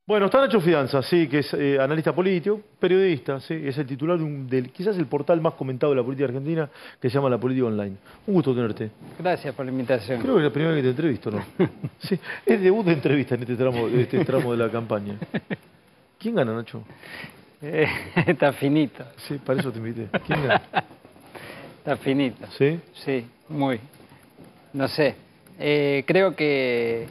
Bueno, está Nacho Fidanza, sí, que es analista político, periodista, sí, es el titular quizás el portal más comentado de la política argentina, que se llama La Política Online. Un gusto tenerte. Gracias por la invitación. Creo que es la primera vez que te entrevisto, ¿no? Sí, es debut de entrevista en este tramo de la campaña. ¿Quién gana, Nacho? Está finito. Sí, para eso te invité. ¿Quién gana? Está finito. ¿Sí? Sí, muy. No sé. Creo que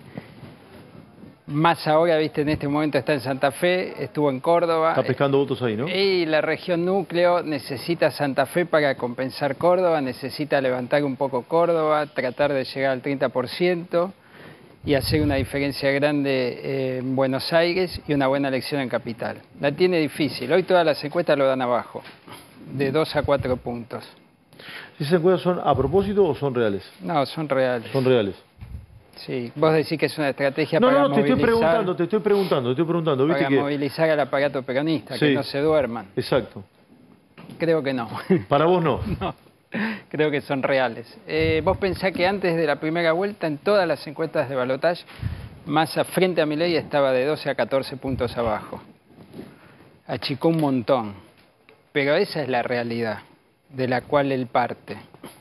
Massa ahora, viste, en este momento está en Santa Fe, estuvo en Córdoba. Está pescando votos ahí, ¿no? Y la región núcleo necesita Santa Fe para compensar Córdoba, necesita levantar un poco Córdoba, tratar de llegar al 30% y hacer una diferencia grande en Buenos Aires y una buena elección en Capital. La tiene difícil. Hoy todas las encuestas lo dan abajo, de 2 a 4 puntos. ¿Esas encuestas son a propósito o son reales? No, son reales. Son reales. Sí, vos decís que es una estrategia no, para no, movilizar... te estoy preguntando. ¿Viste para movilizar al aparato peronista, sí, que no se duerman. Exacto. Creo que no. ¿Para vos no? No, creo que son reales. Vos pensás que antes de la primera vuelta, en todas las encuestas de balotaje, Massa frente a Milei estaba de 12 a 14 puntos abajo. Achicó un montón. Pero esa es la realidad de la cual él parte.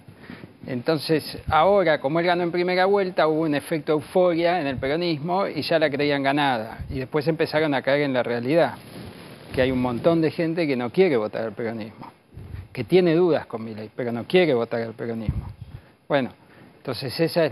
Entonces, ahora, como él ganó en primera vuelta, hubo un efecto euforia en el peronismo y ya la creían ganada. Y después empezaron a caer en la realidad, que hay un montón de gente que no quiere votar al peronismo, que tiene dudas con Milei, pero no quiere votar al peronismo. Bueno, entonces esa es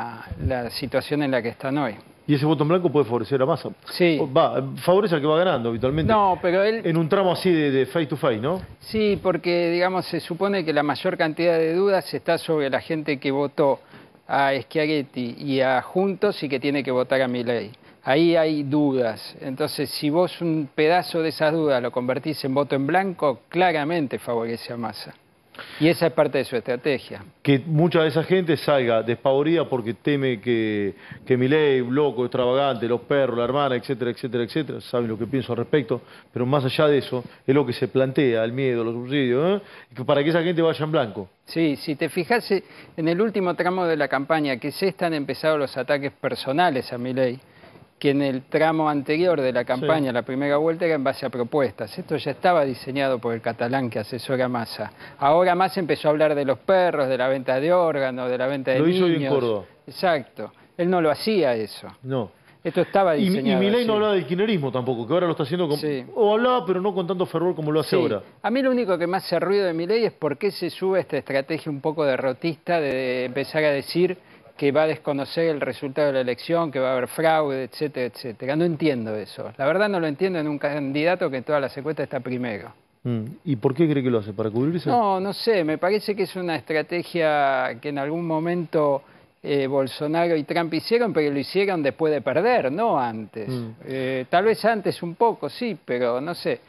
la situación en la que están hoy. ¿Y ese voto en blanco puede favorecer a Massa? Sí. Favorece al que va ganando habitualmente. No, pero él... En un tramo así de face to face, ¿no? Sí, porque, digamos, se supone que la mayor cantidad de dudas está sobre la gente que votó a Schiaretti y a Juntos y que tiene que votar a Milei. Ahí hay dudas. Entonces, si vos un pedazo de esas dudas lo convertís en voto en blanco, claramente favorece a Massa. Y esa es parte de su estrategia. Que mucha de esa gente salga despavorida porque teme que Milei, loco, extravagante, los perros, la hermana, etcétera, etcétera, etcétera. Saben lo que pienso al respecto. Pero más allá de eso, es lo que se plantea, el miedo, los subsidios, para que esa gente vaya en blanco. Sí, si te fijas en el último tramo de la campaña, que se están empezando los ataques personales a Milei, que en el tramo anterior de la campaña, sí, la primera vuelta, era en base a propuestas. Esto ya estaba diseñado por el catalán que asesora a Massa. Ahora Massa empezó a hablar de los perros, de la venta de órganos, de la venta de niños. Lo hizo hoy en Córdoba. Exacto. Él no lo hacía eso. No. Esto estaba diseñado. Y Milei no hablaba del kirchnerismo tampoco, que ahora lo está haciendo con... Sí. O hablaba, pero no con tanto fervor como lo hace ahora. A mí lo único que me hace ruido de Milei es por qué se sube esta estrategia un poco derrotista de empezar a decir que va a desconocer el resultado de la elección, que va a haber fraude, etcétera, etcétera. No entiendo eso. La verdad no lo entiendo en un candidato que en todas las encuestas está primero. ¿Y por qué cree que lo hace? ¿Para cubrirse? No sé. Me parece que es una estrategia que en algún momento Bolsonaro y Trump hicieron, pero lo hicieron después de perder, no antes. Tal vez antes un poco, sí, pero no sé.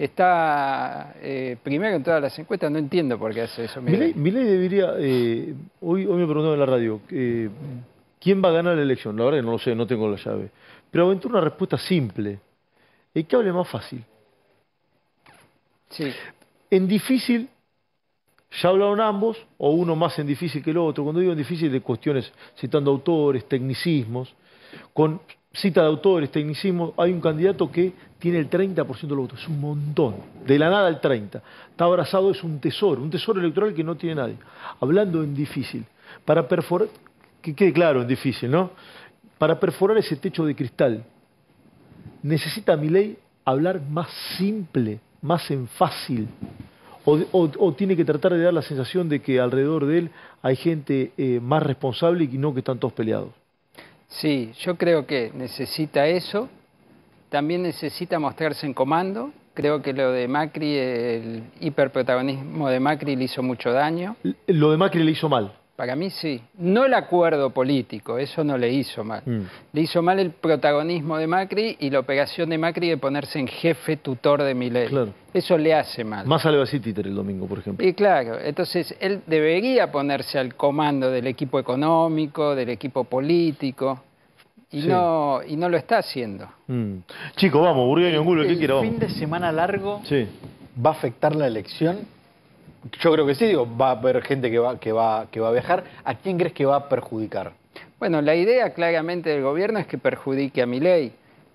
Está primero en todas las encuestas, no entiendo por qué hace eso. Milei debería, hoy me preguntaron en la radio, ¿quién va a ganar la elección? La verdad que no lo sé, no tengo la llave. Pero aventura una respuesta simple. ¿El que hable más fácil? Sí. En difícil, ya hablaron ambos, o uno más en difícil que el otro. Cuando digo en difícil, de cuestiones citando autores, tecnicismos, con cita de autores, tecnicismos, hay un candidato que tiene el 30% de los votos, es un montón, de la nada el 30%. Está abrazado, es un tesoro electoral que no tiene nadie. Hablando en difícil, para perforar, que quede claro en difícil, ¿no? Para perforar ese techo de cristal, necesita Milei hablar más simple, más en fácil, o tiene que tratar de dar la sensación de que alrededor de él hay gente más responsable y no que están todos peleados. Sí, yo creo que necesita eso, también necesita mostrarse en comando. Creo que lo de Macri, el hiperprotagonismo de Macri le hizo mucho daño. Lo de Macri le hizo mal. Para mí sí. No el acuerdo político, eso no le hizo mal. Le hizo mal el protagonismo de Macri y la operación de Macri de ponerse en jefe tutor de Milei. Claro. Eso le hace mal. Más le va a decir títere el domingo, por ejemplo. Y claro, entonces él debería ponerse al comando del equipo económico, del equipo político, y, sí, no lo está haciendo. Chicos, vamos, Burgueño, Angulo, el que quiera, vamos. ¿El fin de semana largo sí va a afectar la elección? Yo creo que sí, digo, va a haber gente que va a viajar. ¿A quién crees que va a perjudicar? Bueno, la idea claramente del gobierno es que perjudique a Milei,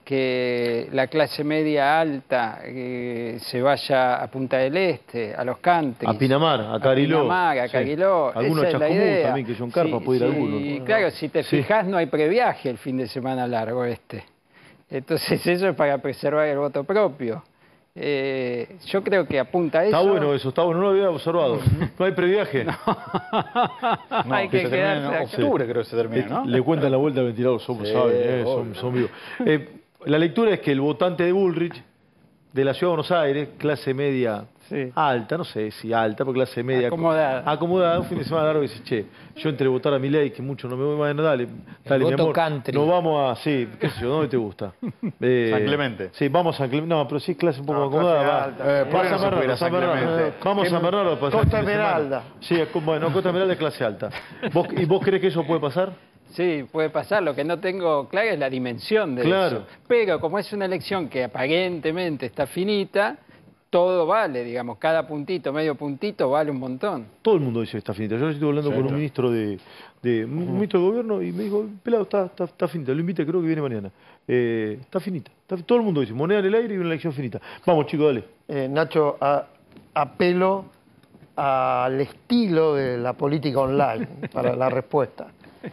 que la clase media alta se vaya a Punta del Este, a los countries. A Pinamar, a Cariló. A Pinamar, a Cariló. Sí. Algunos Esa es la Chascomús idea. también, que John Carpa puede ir a alguno. Y claro, si te fijas, no hay previaje el fin de semana largo este. Entonces eso es para preservar el voto propio. Yo creo que apunta a eso. Está bueno eso, está bueno, no lo había observado. No hay previaje. No, hay que se termina en quedarse acá. octubre, creo que se termina, ¿no? Le cuentan la vuelta al ventilador, somos Sí, saben, obvio. son vivos. La lectura es que el votante de Bullrich, de la Ciudad de Buenos Aires, clase media Sí. alta, no sé si alta, pero clase media Acomodada. un fin de semana largo, y dice, che, yo entre votar a Milei, que mucho no me voy, bueno, dale, mi voto amor, country. nos vamos a, sí, qué sé yo, ¿dónde te gusta? San Clemente. Sí, vamos a San Clemente, no, pero sí clase un poco No, acomodada, clase va. alta. ¿por qué no Vas se a puede ir a San Clemente? Vamos a San Bernardo para Costa el fin de semana. Esmeralda. Sí, bueno, Costa Esmeralda es clase alta. ¿Y vos crees que eso puede pasar? Sí, puede pasar. Lo que no tengo claro es la dimensión de Claro. eso. Pero como es una elección que aparentemente está finita, todo vale, digamos, cada puntito, medio puntito, vale un montón. Todo el mundo dice que está finita. Yo estuve hablando con un ministro un ministro de gobierno y me dijo, pelado, está finita, lo invité, creo que viene mañana. Está finita. Todo el mundo dice, moneda en el aire y una elección finita. Vamos, chicos, dale. Nacho, apelo al estilo de la política online para la respuesta.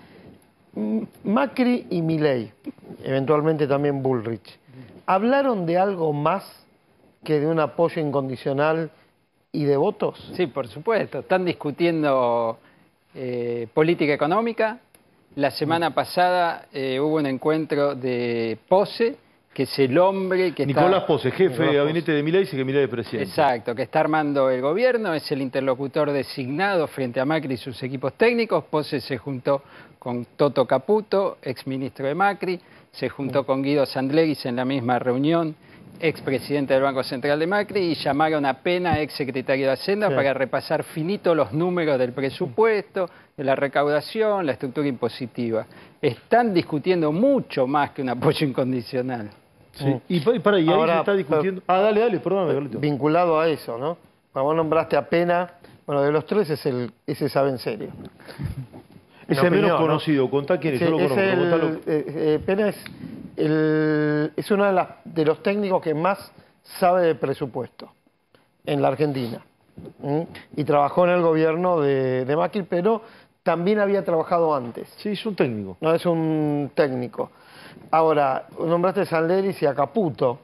Macri y Milei, eventualmente también Bullrich, ¿hablaron de algo más que de un apoyo incondicional y de votos? Sí, por supuesto. Están discutiendo política económica. La semana pasada hubo un encuentro de Pose, que es el hombre que Nicolás está... Pose, jefe de gabinete de Milei, dice que Milei es presidente. Exacto, que está armando el gobierno, es el interlocutor designado frente a Macri y sus equipos técnicos. Pose se juntó con Toto Caputo, exministro de Macri, se juntó con Guido Sandleris en la misma reunión, expresidente del Banco Central de Macri, y llamaron a Pena, exsecretario de Hacienda, para repasar finito los números del presupuesto, de la recaudación, la estructura impositiva. Están discutiendo mucho más que un apoyo incondicional. Sí. Y ahí Ahora, se está discutiendo... dale, perdóname, Carlito. Vinculado a eso, ¿no? Cuando vos nombraste a Pena, bueno, de los tres ese sabe en serio. Es En el menos opinión, ¿no? conocido, contá quién es, Sí, yo lo es conozco. Pena es uno de los técnicos que más sabe de presupuesto en la Argentina. Y trabajó en el gobierno de Macri, pero también había trabajado antes. Sí, es un técnico. No es un técnico. Ahora, nombraste a Sandleris y a Caputo.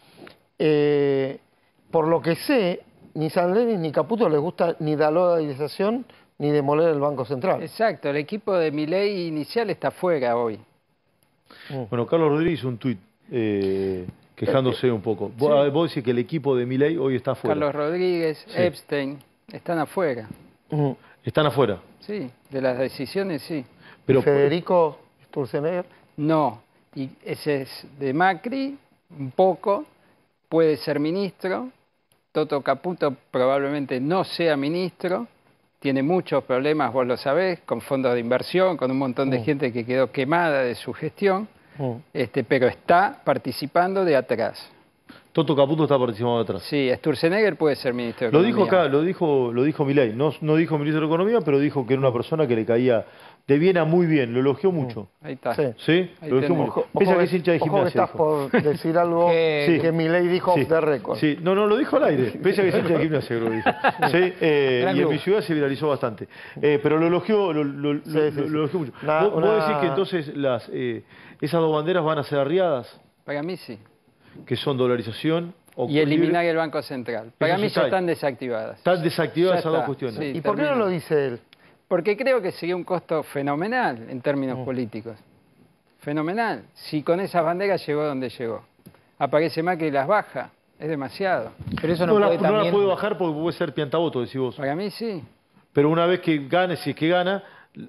Por lo que sé, ni Sandleris ni Caputo les gusta ni la dolarización ni demoler el Banco Central. Exacto, el equipo de Milei inicial está fuera hoy. Bueno, Carlos Rodríguez hizo un tuit quejándose un poco. Vos decís que el equipo de Milei hoy está afuera. Carlos Rodríguez, Sí. Epstein, están afuera. Están afuera. Sí, de las decisiones sí. Pero Federico Sturzenegger. No, y ese es de Macri, un poco, puede ser ministro. Toto Caputo probablemente no sea ministro, tiene muchos problemas, vos lo sabés, con fondos de inversión, con un montón de gente que quedó quemada de su gestión, pero está participando de atrás. Toto Caputo está participando de atrás. Sí, Sturzenegger puede ser ministro de Lo Economía. dijo acá, lo dijo Milei. No dijo ministro de Economía, pero dijo que era una persona que le caía de bien a muy bien. Lo elogió mucho. Ahí está. Sí. ¿Sí? Ahí Lo elogió tenemos. mucho. Piensa que es hincha de Ojo que gimnasia. estás dijo. por decir algo Sí. que Milei dijo Sí. off the record. Sí, no, lo dijo al aire. Piensa que es hincha de gimnasia, creo que dijo. Sí, y en club. mi ciudad se viralizó bastante. Pero lo elogió, lo elogió mucho. ¿Vos decís que entonces esas dos banderas van a ser arriadas? Para mí sí. Que son dolarización Y eliminar el Banco Central. Para mí ya están desactivadas. Están desactivadas Ya esas dos está, cuestiones. sí. ¿Y por qué no termino. lo dice él? Porque creo que sería un costo fenomenal en términos políticos. Fenomenal. Si con esas banderas llegó donde llegó. Aparece Macri y las baja. Es demasiado. Pero eso no, No la puede también... puede bajar porque puede ser piantavoto, decís vos. Para mí sí. Pero una vez que gane, si es que gana,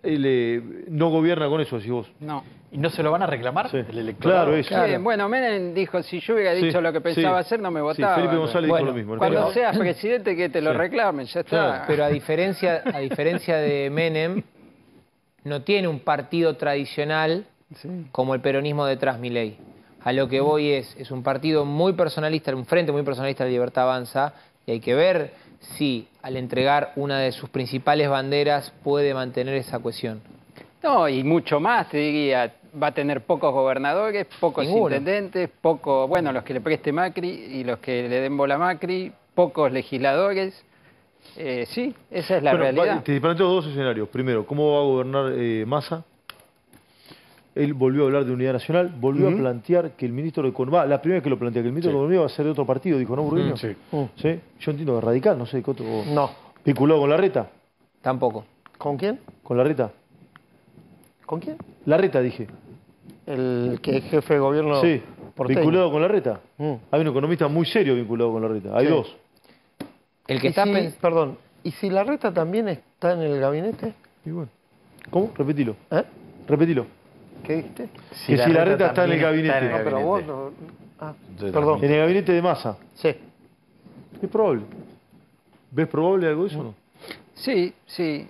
no gobierna con eso, decís vos. No. ¿Y no se lo van a reclamar Sí. el electorado? Claro, eso. Claro. Bueno, Menem dijo, si yo hubiera dicho Sí, lo que pensaba sí. hacer, no me Sí, votaba. Felipe González dijo Bueno, lo mismo. Cuando Pero- seas presidente, que te lo Sí. reclamen, ya está. Claro. Pero a diferencia de Menem, no tiene un partido tradicional Sí. como el peronismo detrás Milei. A lo que voy es un partido muy personalista, un frente muy personalista de Libertad Avanza, y hay que ver si al entregar una de sus principales banderas puede mantener esa cohesión. No, y mucho más, te diría. va a tener pocos gobernadores, pocos Ninguno. intendentes, bueno, los que le preste Macri y los que le den bola a Macri, pocos legisladores. Sí, esa es la realidad. Te planteo dos escenarios. Primero, ¿cómo va a gobernar Massa? Él volvió a hablar de unidad nacional, volvió a plantear que el ministro de Economía, la primera vez que lo plantea, que el ministro de Economía va a ser de otro partido, dijo, ¿no, Burgueño? Sí. ¿Sí? Yo entiendo que es radical, no sé qué otro. No. ¿Vinculado con Larreta? Tampoco. ¿Con quién? ¿Con Larreta? ¿Con quién? Larreta, dije. El que es jefe de gobierno Sí, porteño. vinculado con Larreta. Mm. Hay un economista muy serio vinculado con Larreta. Hay Sí. dos. El que ¿Y está si- pens- Perdón, ¿y si Larreta también está en el gabinete? Y bueno. ¿Cómo? Repetilo. ¿Eh? Repetilo. ¿Qué dijiste? Que si Larreta está en el gabinete. No, pero vos no... Ah, perdón. En el gabinete de Massa. Sí. Es probable. ¿Ves probable algo de eso o no? Sí, sí,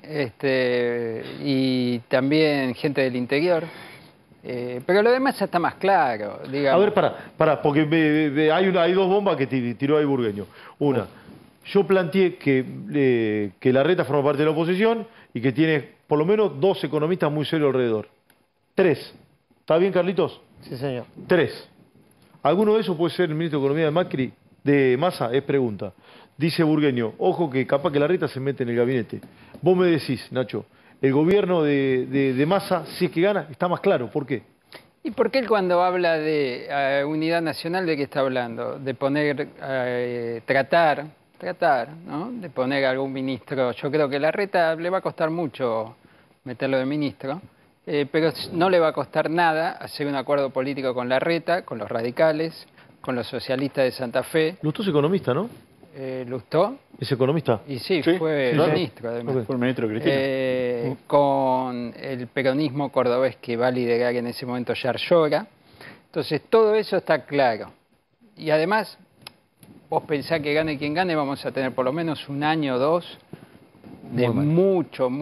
y también gente del interior. Pero lo demás está más claro, digamos. A ver, pará, porque hay dos bombas que tiró ahí Burgueño. Una, yo planteé que Larreta forma parte de la oposición y que tiene por lo menos dos economistas muy serios alrededor. Tres. ¿Está bien, Carlitos? Sí, señor. Tres. ¿Alguno de esos puede ser el ministro de Economía de Macri, de Massa? Es pregunta. Dice Burgueño, ojo que capaz que Larreta se mete en el gabinete. Vos me decís, Nacho, el gobierno de Massa, si es que gana, está más claro. ¿Por qué? ¿Y por qué él cuando habla de unidad nacional, de qué está hablando? De poner, tratar, ¿no? De poner a algún ministro. Yo creo que Larreta le va a costar mucho meterlo de ministro, pero no le va a costar nada hacer un acuerdo político con Larreta, con los radicales, con los socialistas de Santa Fe. Lustó es economista, ¿no? Lustó, ¿Es economista? y sí, Sí, fue claro. ministro además. Ok. Fue el ministro de Cristina. Con el peronismo cordobés que va a liderar en ese momento Yarlora. Entonces, todo eso está claro. Y además, vos pensás que gane quien gane, vamos a tener por lo menos un año o dos de mucho,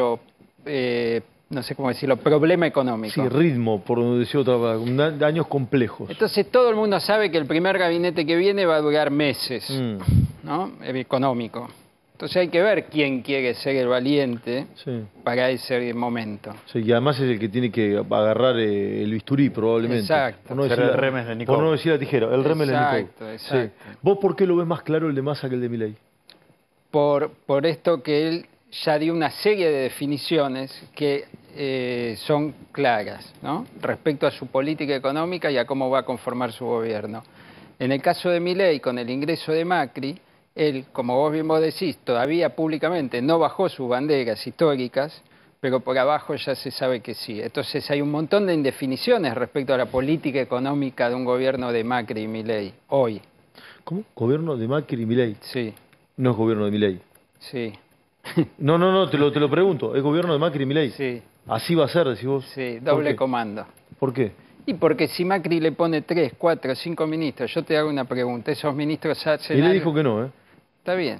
no sé cómo decirlo, problema económico. Sí, ritmo, por decir otra palabra, años complejos. Entonces, todo el mundo sabe que el primer gabinete que viene va a durar meses, ¿no? Económico. Entonces hay que ver quién quiere ser el valiente Sí. para ese momento. Sí, y además es el que tiene que agarrar el bisturí, probablemente. Exacto. Por no Ser decir el la- remes de Nicole. Por no decir la tijera, el remes de Exacto, Nicole. exacto. Sí. ¿Vos por qué lo ves más claro el de Massa que el de Milei? Por esto que él ya dio una serie de definiciones que son claras, ¿no? Respecto a su política económica y a cómo va a conformar su gobierno. En el caso de Milei, con el ingreso de Macri, él, como vos bien vos decís, todavía públicamente no bajó sus banderas históricas, pero por abajo ya se sabe que sí. Entonces hay un montón de indefiniciones respecto a la política económica de un gobierno de Macri y Milei, hoy. ¿Cómo? ¿Gobierno de Macri y Milei? Sí, No es gobierno de Milei. sí, No, te lo pregunto. ¿Es gobierno de Macri y Milei? sí, Así va a ser, decís vos. sí, ¿Por doble qué? comando. ¿Por qué? Y porque si Macri le pone 3, 4, 5 ministros, yo te hago una pregunta, esos ministros hacen Y le algo? dijo que no, ¿eh? Está bien.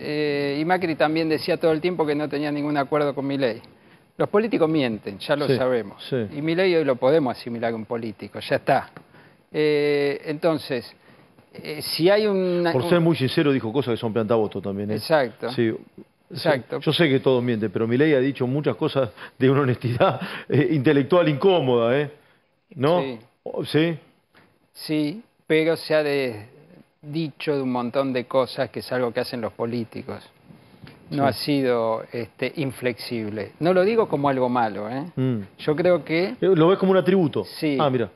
Y Macri también decía todo el tiempo que no tenía ningún acuerdo con Milei. Los políticos mienten, ya lo Sí, sabemos. sí. Y Milei hoy lo podemos asimilar a un político, ya está. Entonces, si hay una... Por ser muy sincero, dijo cosas que son plantavotos también, ¿eh? Exacto. Sí. Exacto. Yo sé que todos mienten, pero Milei ha dicho muchas cosas de una honestidad intelectual incómoda, ¿eh? ¿No? Sí. ¿Sí? Sí, pero se ha dicho de un montón de cosas que es algo que hacen los políticos. No ha sido inflexible. No lo digo como algo malo, ¿eh? Yo creo que... ¿Lo ves como un atributo? Sí. Ah, mira.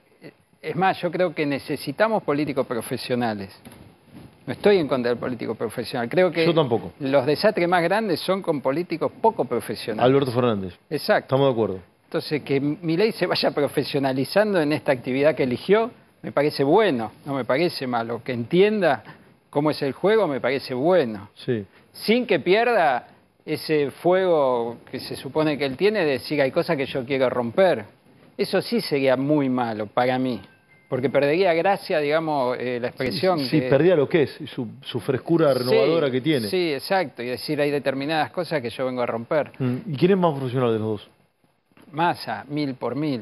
Es más, yo creo que necesitamos políticos profesionales. No estoy en contra del político profesional. Creo que Yo tampoco. los desastres más grandes son con políticos poco profesionales. Alberto Fernández. Exacto. Estamos de acuerdo. Entonces, que Milei se vaya profesionalizando en esta actividad que eligió, me parece bueno, no me parece malo. Que entienda cómo es el juego, me parece bueno. Sí. Sin que pierda ese fuego que se supone que él tiene de decir hay cosas que yo quiero romper. Eso sí sería muy malo para mí. Porque perdería gracia, digamos, la expresión. Sí, que- perdía lo que es, y su frescura renovadora Sí, que tiene. Sí, exacto. Y decir hay determinadas cosas que yo vengo a romper. ¿Y quién es más profesional de los dos? Massa, 1000 por 1000.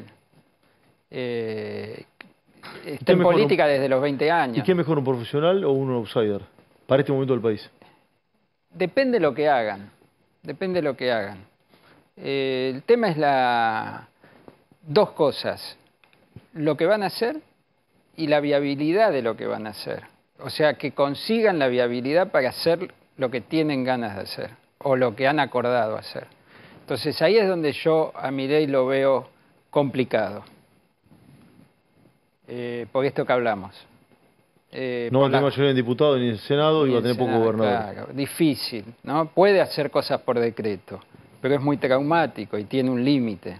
Está qué en mejor política desde los 20 años. ¿Y qué mejor, un profesional o un outsider? Para este momento del país. Depende lo que hagan. Depende lo que hagan. El tema es dos cosas: lo que van a hacer y la viabilidad de lo que van a hacer. O sea, que consigan la viabilidad para hacer lo que tienen ganas de hacer o lo que han acordado hacer. Entonces ahí es donde yo a Milei lo veo complicado. Por esto que hablamos. No va a tener mayoría en diputados ni en Senado y va a tener poco gobernador. Claro, difícil, ¿no? Puede hacer cosas por decreto, pero es muy traumático y tiene un límite.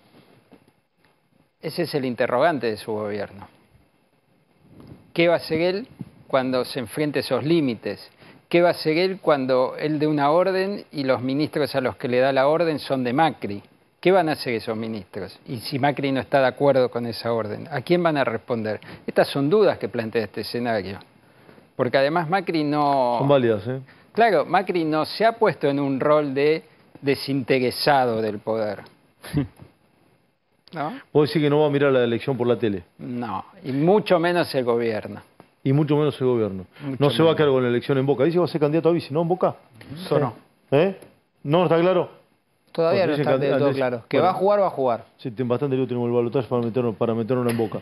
Ese es el interrogante de su gobierno. ¿Qué va a hacer él cuando se enfrente a esos límites? ¿Qué va a hacer él cuando él dé una orden y los ministros a los que le da la orden son de Macri? ¿Qué van a hacer esos ministros? Y si Macri no está de acuerdo con esa orden, ¿a quién van a responder? Estas son dudas que plantea este escenario. Porque además Macri no... Son válidas, ¿eh? Claro, Macri no se ha puesto en un rol de desinteresado del poder. ¿No? ¿Vos decís que no va a mirar la elección por la tele? No, y mucho menos el gobierno. Y mucho menos el gobierno. Mucho No se va a menos. quedar con la elección en Boca. Dice que va a ser candidato a vice, ¿no? En Boca. Eso no. ¿Eh? ¿No está claro? Todavía no Porque está dicen que del todo antes- claro. Que bueno. va a jugar, va a jugar. Sí, bastante lío tenemos el balotaje para meternos en Boca.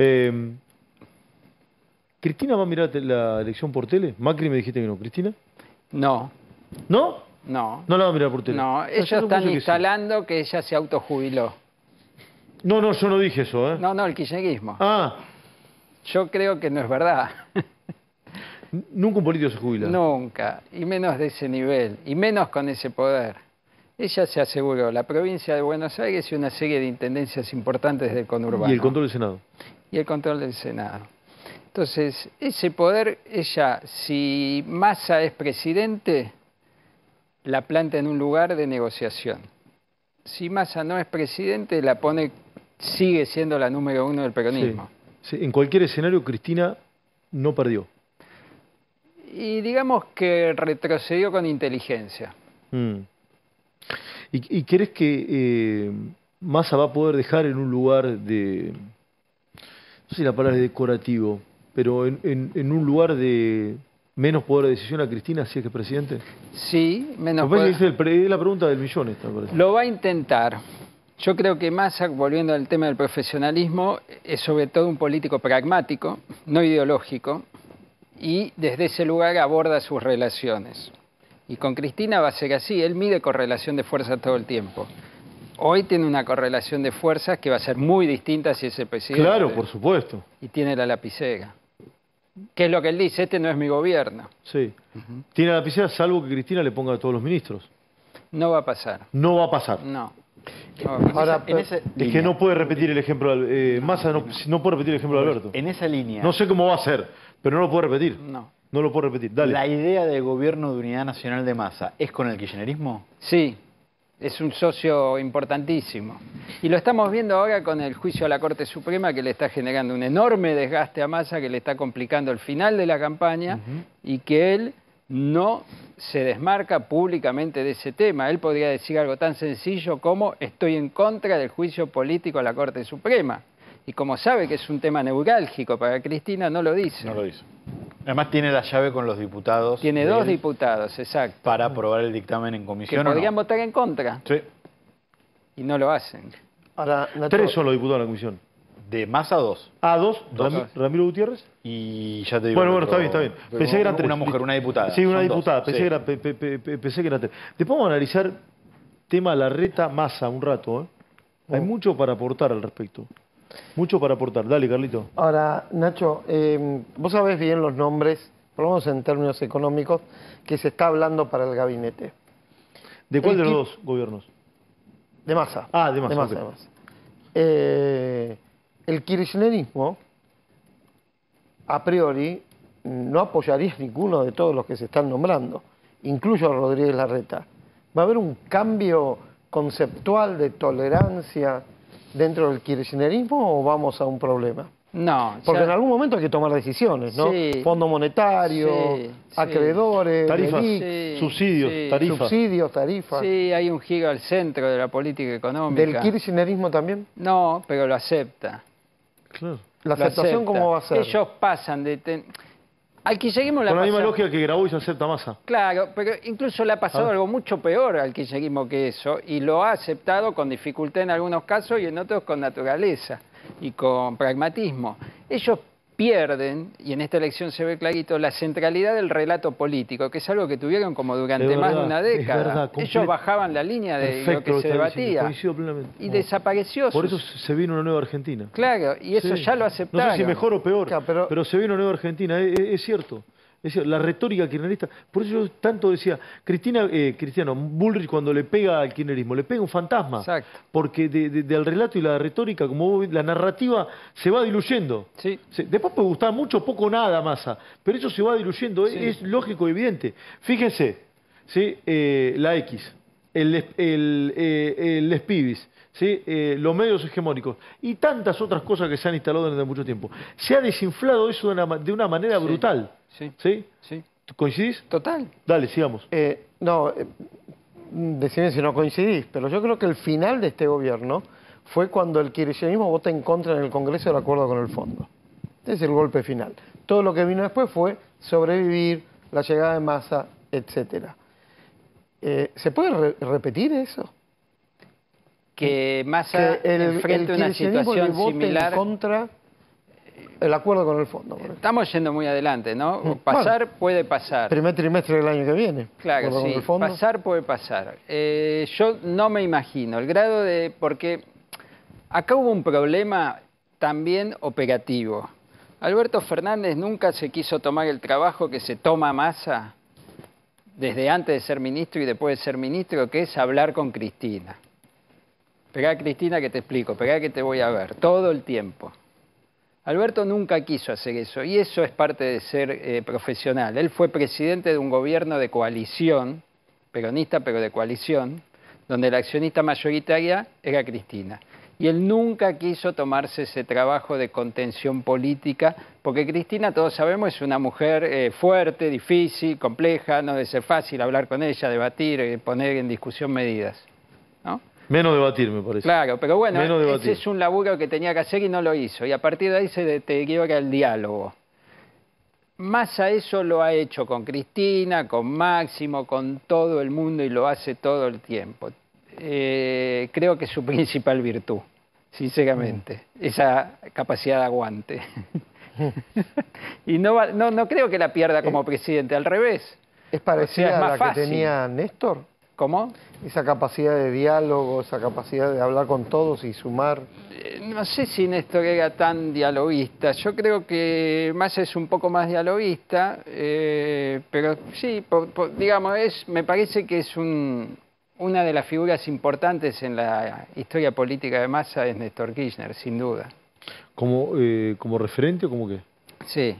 ¿Cristina va a mirar la elección por tele? Macri me dijiste que no. ¿Cristina? No, ¿No? no. No la va a mirar por tele. No, Ah, ellos yo supuse están que sí. instalando que ella se autojubiló. No, yo no dije eso, ¿eh? No, el kirchnerismo. Ah, Yo creo que no es verdad. nunca un político se jubila. Nunca, y menos de ese nivel, y menos con ese poder. Ella se aseguró la provincia de Buenos Aires y una serie de intendencias importantes del conurbano. Y el control del Senado. Y el control del Senado. Entonces, ese poder, ella, si Massa es presidente, la planta en un lugar de negociación. Si Massa no es presidente, la pone, sigue siendo la número uno del peronismo. Sí, en cualquier escenario, Cristina no perdió. Y digamos que retrocedió con inteligencia. Mm. ¿Y crees que Massa va a poder dejar en un lugar de, no sé si la palabra es decorativo, pero en un lugar de menos poder de decisión a Cristina si es que es presidente? Sí, menos Me parece poder. que es la pregunta del millón esta, me parece. Lo va a intentar. Yo creo que Massa, volviendo al tema del profesionalismo, es sobre todo un político pragmático, no ideológico, y desde ese lugar aborda sus relaciones. Y con Cristina va a ser así, él mide correlación de fuerzas todo el tiempo. Hoy tiene una correlación de fuerzas que va a ser muy distinta si es el presidente. Claro, por supuesto. Y tiene la lapicera. ¿Qué es lo que él dice? Este no es mi gobierno. Sí. Tiene la lapicera salvo que Cristina le ponga a todos los ministros. No va a pasar. No va a pasar. No. No va a pasar. Ahora, En esa Es que línea, no puede repetir el ejemplo de Massa, no puede repetir el ejemplo de Alberto. en esa línea, No sé cómo va a ser, pero no lo puede repetir. No. No lo puede repetir. Dale. ¿la idea del gobierno de unidad nacional de Massa es con el kirchnerismo? Sí, es un socio importantísimo. Y lo estamos viendo ahora con el juicio a la Corte Suprema, que le está generando un enorme desgaste a Massa, que le está complicando el final de la campaña y que él no se desmarca públicamente de ese tema. Él podría decir algo tan sencillo como estoy en contra del juicio político a la Corte Suprema. Y como sabe que es un tema neurálgico para Cristina, no lo dice. No lo dice. Además tiene la llave con los diputados. Tiene de dos él diputados, exacto, para aprobar el dictamen en que comisión. ¿o podrían no? votar en contra Sí. y no lo hacen. ahora, Nacho, 3 son los diputados de la comisión. De Massa 2. A2, Dos. Ramiro Gutiérrez. Y ya te digo. Bueno, el está otro- bien. Pensé que eran 3. Una mujer, una diputada. Sí, una Son dos. diputada. Pensé, Sí. que era, pensé que eran 3. Después vamos a analizar tema Larreta Massa un rato. Hay mucho para aportar al respecto. Mucho para aportar. Dale, Carlito. ahora, Nacho, vos sabés bien los nombres, por lo menos en términos económicos, que se está hablando para el gabinete. ¿De cuál El de los kit- dos gobiernos? De Massa. Ah, de Massa, De Massa, ok. de Massa. El kirchnerismo, a priori, no apoyaría ninguno de todos los que se están nombrando, incluyo a Rodríguez Larreta. ¿Va a haber un cambio conceptual de tolerancia dentro del kirchnerismo o vamos a un problema? No, Porque ya- en algún momento hay que tomar decisiones, ¿no? Sí. Fondo monetario, Sí, sí. acreedores, Tarifas, relic, Sí, subsidios, sí. tarifas. subsidios, tarifas. Sí, hay un giro al centro de la política económica. ¿Del kirchnerismo también? No, pero lo acepta. Claro. ¿La Lo aceptación acepta. cómo va a ser? Ellos pasan de... Al kirchnerismo le ha Con la misma pasado- lógica que Grabois acepta Massa. Claro, pero incluso le ha pasado algo mucho peor al kirchnerismo que eso, y lo ha aceptado con dificultad en algunos casos y en otros con naturaleza y con pragmatismo. Ellos pierden, y en esta elección se ve clarito, la centralidad del relato político, que es algo que tuvieron como durante Es más de verdad, una es década. verdad, Ellos bajaban la línea de Perfecto lo que lo se está diciendo, debatía coincido plenamente. y desapareció. Por eso se vino una nueva Argentina. Claro, y eso Sí. ya lo aceptaron. No sé si mejor o peor, Claro, pero se vino una nueva Argentina, es cierto. Es cierto, la retórica kirchnerista, por eso yo tanto decía, Cristiano Bullrich cuando le pega al kirchnerismo, le pega un fantasma. Exacto. Porque del relato y la retórica, como vos ves, la narrativa se va diluyendo. Sí. Después puede gustar mucho, poco, nada, Massa, pero eso se va diluyendo, Sí. es lógico y evidente. Fíjense, ¿sí? La X, el Les Pibis, ¿sí? Los medios hegemónicos y tantas otras cosas que se han instalado durante mucho tiempo. Se ha desinflado eso de una manera Sí. brutal. Sí. ¿Sí? Sí, ¿Coincidís? total. Dale, sigamos. Decime si no coincidís, pero yo creo que el final de este gobierno fue cuando el kirchnerismo vota en contra en el Congreso del acuerdo con el fondo. Este es el golpe final. Todo lo que vino después fue sobrevivir, la llegada de Massa, etcétera. ¿Se puede repetir eso? Que Massa Que el enfrente una kirchnerismo le situación vote similar. en contra el acuerdo con el fondo. por ejemplo. Estamos yendo muy adelante, ¿no? Bueno. Pasar puede pasar. Primer trimestre del año que viene. Claro, acuerdo con sí, el fondo. pasar puede pasar. Yo no me imagino el grado de... Porque acá hubo un problema también operativo. Alberto Fernández nunca se quiso tomar el trabajo que se toma Massa desde antes de ser ministro y después de ser ministro, que es hablar con Cristina. Pegá, Cristina, que te explico, pegá que te voy a ver, todo el tiempo. Alberto nunca quiso hacer eso, y eso es parte de ser profesional. Él fue presidente de un gobierno de coalición, peronista pero de coalición, donde la accionista mayoritaria era Cristina. Y él nunca quiso tomarse ese trabajo de contención política, porque Cristina, todos sabemos, es una mujer fuerte, difícil, compleja, no debe ser fácil hablar con ella, debatir, poner en discusión medidas, ¿no? Menos debatir, me parece. Claro, pero bueno, Menos ese debatir. es un laburo que tenía que hacer y no lo hizo. Y a partir de ahí se deteriora el diálogo. Massa eso lo ha hecho con Cristina, con Máximo, con todo el mundo y lo hace todo el tiempo. Creo que es su principal virtud, sinceramente, esa capacidad de aguante. Y no creo que la pierda como presidente, al revés. ¿Es parecida O sea, es a más la fácil. que tenía Néstor? ¿Cómo? Esa capacidad de diálogo, esa capacidad de hablar con todos y sumar. No sé si Néstor era tan dialoguista. Yo creo que Massa es un poco más dialoguista, pero sí, digamos, me parece que es una de las figuras importantes en la historia política de Massa es Néstor Kirchner, sin duda. ¿Como referente o como qué? Sí,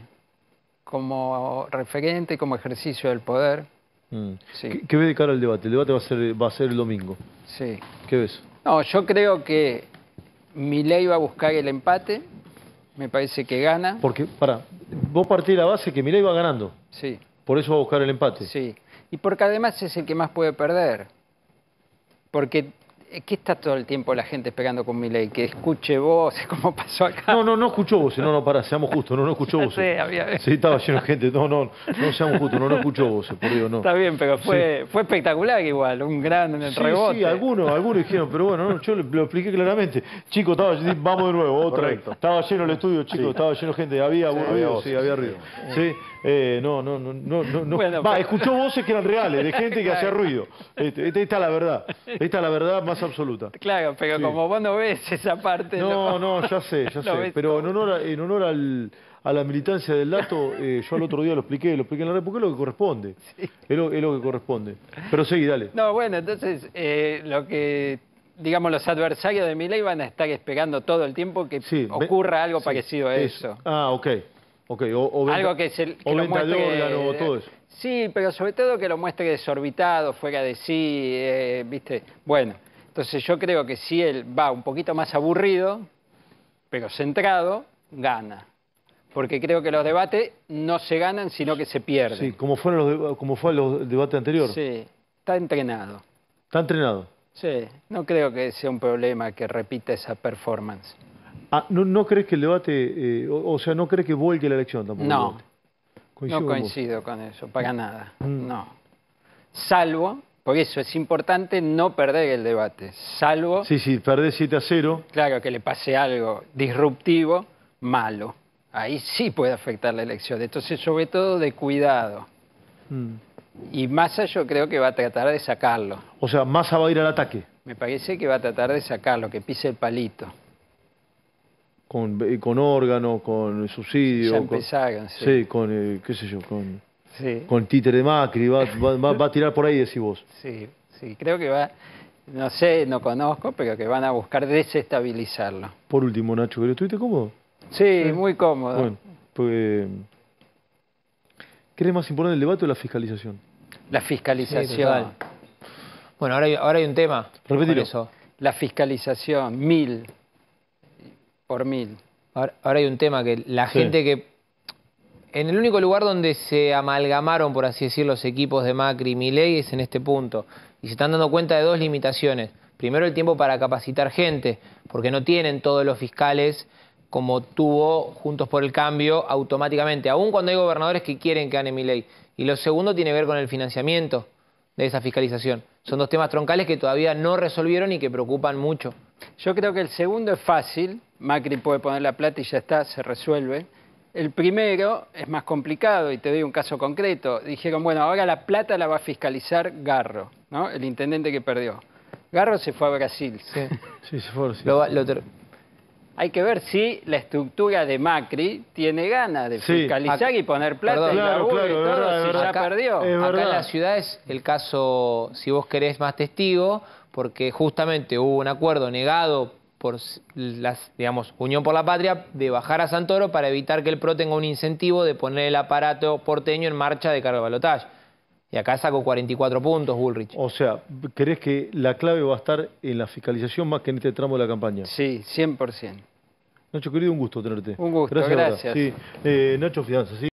como referente, como ejercicio del poder. Sí. ¿Qué ves de cara al debate? El debate va a ser el domingo. Sí. ¿Qué ves? No, yo creo que Milei va a buscar el empate, me parece que gana. Porque, vos partís de la base que Milei va ganando. Sí. Por eso va a buscar el empate. Sí, y porque además es el que más puede perder. Porque, ¿qué está todo el tiempo la gente esperando con Milei? Que escuche voces, como pasó acá. No escuchó voces, pará, seamos justos, no escuchó voces. Sí, había... Sí, estaba lleno de gente, no seamos justos, no escuchó voces, por Dios, no. Está bien, pero fue espectacular igual, un gran rebote. Sí, algunos dijeron, pero bueno, yo lo expliqué claramente. Chicos, vamos de nuevo, otra vez. Estaba lleno el estudio, chicos, estaba lleno de gente, había ruido, sí, había ruido. Sí, no. Bueno, escuchó voces que eran reales, de gente que hacía ruido. Esta es la verdad más absoluta. Claro, pero Sí. como vos no ves esa parte... Ya sé. ves Pero en honor a la militancia del dato, yo el otro día lo expliqué en la red, porque es lo que corresponde. Sí. Es lo que corresponde. Pero seguí, dale. No, bueno, entonces lo que... Digamos, los adversarios de Milei van a estar esperando todo el tiempo que ocurra algo parecido a eso. Ok. Algo que lo venta de muestre, órgano, todo eso. Sí, pero sobre todo que lo muestre desorbitado, fuera de sí, ¿viste? Bueno, entonces yo creo que si él va un poquito más aburrido, pero centrado, gana. Porque creo que los debates no se ganan, sino que se pierden. Sí, como fue los debates anteriores. Sí, está entrenado. Está entrenado. Sí, no creo que sea un problema que repita esa performance. ¿No crees que el debate, no crees que vuelque la elección tampoco? No. Coincido No con vos. coincido con eso, para nada. No. Salvo, por eso es importante no perder el debate. Salvo, Sí, sí, perdés 7-0. claro, que le pase algo disruptivo, malo. Ahí sí puede afectar la elección. Entonces, sobre todo, de cuidado. Y Massa yo creo que va a tratar de sacarlo. O sea, Massa va a ir al ataque. Me parece que va a tratar de sacarlo, que pise el palito. Con órgano, con subsidio. Ya con- empezaron, sí. Sí, con, qué sé yo, Sí, con títere de Macri. Va a tirar por ahí, decís vos. sí, sí. Creo que va, no sé, no conozco, pero que van a buscar desestabilizarlo. Por último, Nacho, ¿pero estuviste cómodo? Sí, muy cómodo. Bueno, pues... ¿Qué es más importante, el debate o la fiscalización? La Sí, fiscalización. total. Bueno, ahora hay un tema. Repetilo. Con eso. La fiscalización, 1000 por 1000. Ahora hay un tema que la Sí. gente que... En el único lugar donde se amalgamaron, por así decir, los equipos de Macri y Milei es en este punto. Y se están dando cuenta de dos limitaciones. Primero, el tiempo para capacitar gente, porque no tienen todos los fiscales como tuvo Juntos por el Cambio automáticamente, aun cuando hay gobernadores que quieren que gane Milei. Y lo segundo tiene que ver con el financiamiento de esa fiscalización. Son dos temas troncales que todavía no resolvieron y que preocupan mucho. Yo creo que el segundo es fácil. Macri puede poner la plata y ya está, se resuelve. El primero es más complicado y te doy un caso concreto. Dijeron, bueno, ahora la plata la va a fiscalizar Garro, ¿no? El intendente que perdió. Garro se fue a Brasil. Sí, se fue. Sí. Hay que ver si la estructura de Macri tiene ganas de Sí. fiscalizar y poner plata Perdón. en la Claro, URI y claro, todo, es verdad, si es ya verdad. perdió. Es Acá en verdad. la ciudad es el caso, si vos querés, más testigo, porque justamente hubo un acuerdo negado por las, digamos, Unión por la Patria de bajar a Santoro para evitar que el PRO tenga un incentivo de poner el aparato porteño en marcha de cara al balotaje. Y acá sacó 44 puntos Bullrich. O sea, ¿crees que la clave va a estar en la fiscalización más que en este tramo de la campaña? Sí, 100%. Nacho, querido, un gusto tenerte. Un gusto, de verdad. gracias. Sí, Nacho Fidanza, sí.